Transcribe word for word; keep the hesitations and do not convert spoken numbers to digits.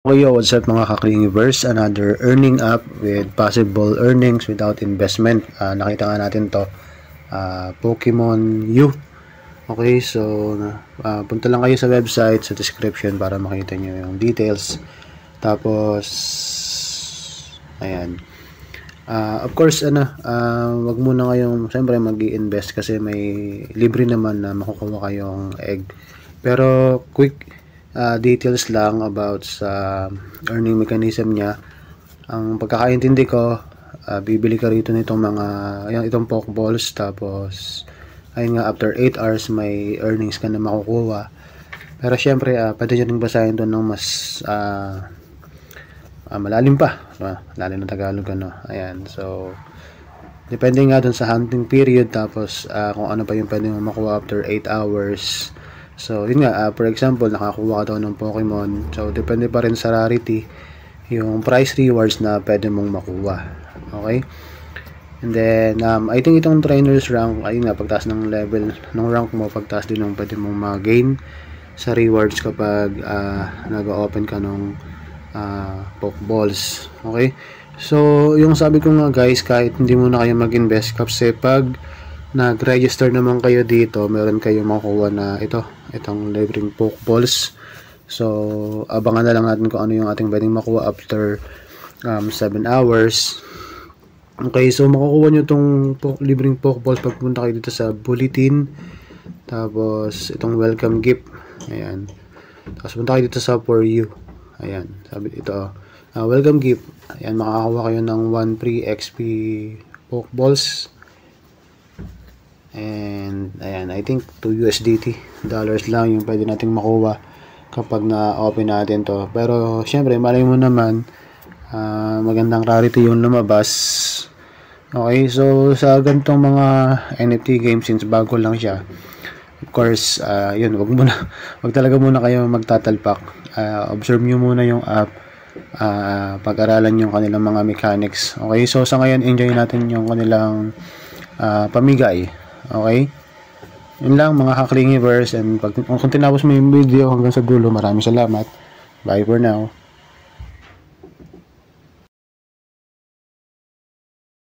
Okay, yo, what's up mga ka-Klingivers? Another earning app with possible earnings without investment. Uh, nakita nga natin to, uh, Pokémon U. Okay, so uh, punta lang kayo sa website, sa description para makita nyo yung details. Tapos, ayan. Uh, of course, ano, uh, wag muna kayong, siyempre mag-i-invest kasi may libre naman na makukuha kayong egg. Pero, quick Uh, details lang about sa earning mechanism niya. Ang pagkakaintindi ko, uh, bibili ka rito nitong mga ayan, itong Pokeballs, tapos ayun nga, after eight hours may earnings ka na makukuha. Pero syempre, uh, pwede nyo rin basahin doon ng mas uh, uh, malalim pa, uh, malalim na Tagalog, ano. Ayan, so depende nga doon sa hunting period, tapos uh, kung ano pa yung pwede mo makuha after eight hours. So, yun nga, uh, for example, nakakuha ka daw ng Pokemon. So, depende pa rin sa rarity yung price rewards na pwede mong makuha. Okay? And then, um, I think itong trainer's rank, ayun nga, pagtaas ng level ng rank mo, pagtaas din ng pwede mong mag-gain sa rewards kapag uh, nag-open ka ng uh, Pokeballs. Okay? So, yung sabi ko nga guys, kahit hindi mo na kayo mag-invest kasi pag nag-register naman kayo dito, meron kayong makuha na ito, itong libreng Pokeballs. So, abangan na lang natin kung ano yung ating pwedeng makuha after um, seven hours. Okay, so makukuha nyo itong po libreng Pokeballs pagpunta kayo dito sa bulletin. Tapos, itong welcome gift. Ayan. Tapos, punta kayo dito sa for you. Ayan, sabi ito, uh, welcome gift. Ayan, makakakuha kayo ng one free X P Pokeballs. And ayan, I think two U S D T dollars lang yung pwede nating makuha kapag na-open natin to. Pero syempre, malay mo naman, uh, magandang rarity yung lumabas. Okay, so sa ganitong mga N F T games, since bago lang siya, of course, uh, yun, wag muna, wag talaga muna kayo magtatalpak. Uh, observe nyo muna yung app, uh, pag-aralan yung kanilang mga mechanics. Okay, so sa ngayon, enjoy natin yung kanilang uh, pamigay. Okay? Yun lang mga ka-Klingivers, and pag, kung tinapos mo yung video hanggang sa dulo, maraming salamat. Bye for now.